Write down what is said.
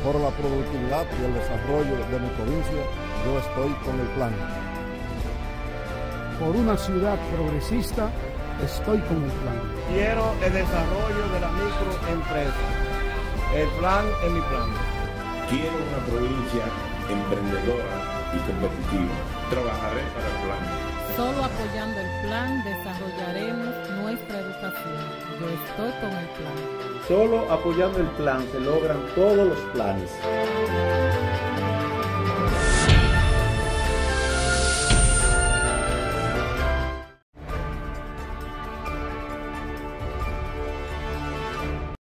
Por la productividad y el desarrollo de mi provincia, yo estoy con el plan. Por una ciudad progresista, estoy con el plan. Quiero el desarrollo de la microempresa. El plan es mi plan. Quiero una provincia emprendedora y competitiva. Trabajaré para el plan. Solo apoyando el plan desarrollaremos nuestra educación. Yo estoy con el plan. Solo apoyando el plan se logran todos los planes.